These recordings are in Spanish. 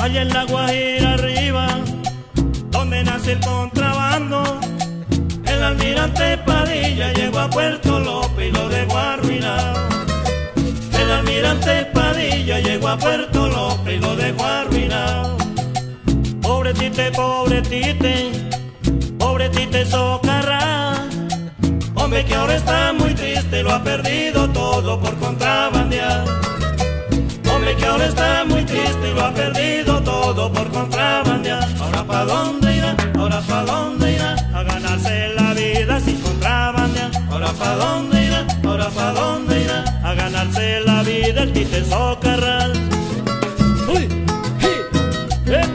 allá en la Guajira arriba, donde nace el contrabando. El almirante Padilla llegó a Puerto López y lo dejó arruinado. El almirante Padilla llegó a Puerto López y lo dejó arruinado. Pobre Tite, pobre Tite, pobre Tite Socarrás. Hombre que ahora está muy triste, lo ha perdido todo por contrabandear. Hombre que ahora está muy triste, lo ha perdido todo por contrabandear. Ahora pa' dónde irá, ahora pa' dónde irá, a ganarse la vida sin contrabandear. Ahora pa' dónde irá, ahora pa' dónde irá, a ganarse la vida el Tite Socarrás. Uy, hey, hey.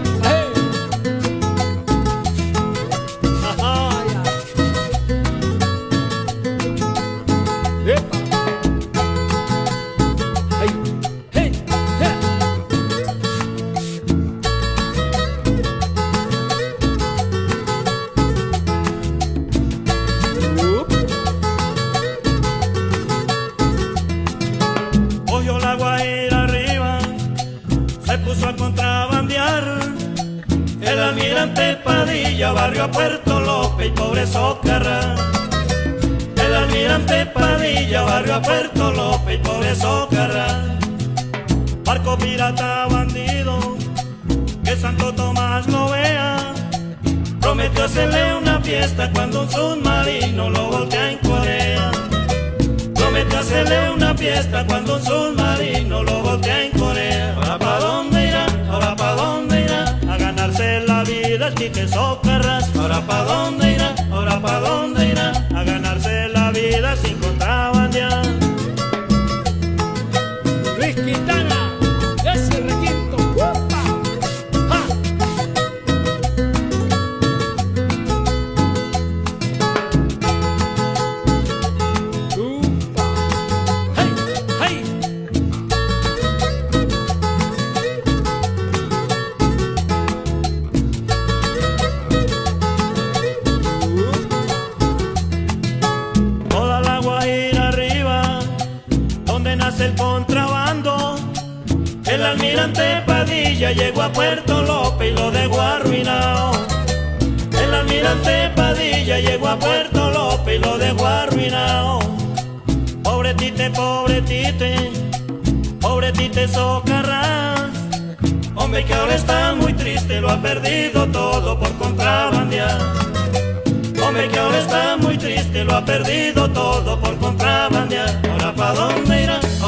Cogió la Guajira arriba, se puso a contrabandear. El almirante Padilla barrió a Puerto López y pobre Socarrás. El almirante Padilla barrió a Puerto López y pobre Socarrás. Barco pirata bandido, que Santo Tomás lo vea. Prometió hacerle una fiesta cuando un submarino lo voltea en Corea. Prometió hacerle una fiesta cuando un submarino lo voltea en Corea. Ahora pa' dónde irá, ahora pa' dónde irá, a ganarse la vida el Tite Socarrás. Ahora pa' dónde irá, ahora pa' dónde irá, a ganarse la vida sin contrabandear. Luis Quintana, ese requinto. ¡Upa! ¡Ja! ¡Upa! ¡Hey! ¡Hey! Toda la Guajira arriba, donde nace el contrabando. El almirante Padilla llegó a Puerto López y lo dejó arruinado. El almirante Padilla llegó a Puerto López y lo dejó arruinado. Pobre Tite, pobre Tite, pobre Tite Socarrás. Hombre que ahora está muy triste, lo ha perdido todo por contrabandear. Hombre que ahora está muy triste, lo ha perdido todo por contrabandear. Ahora pa' dónde irá,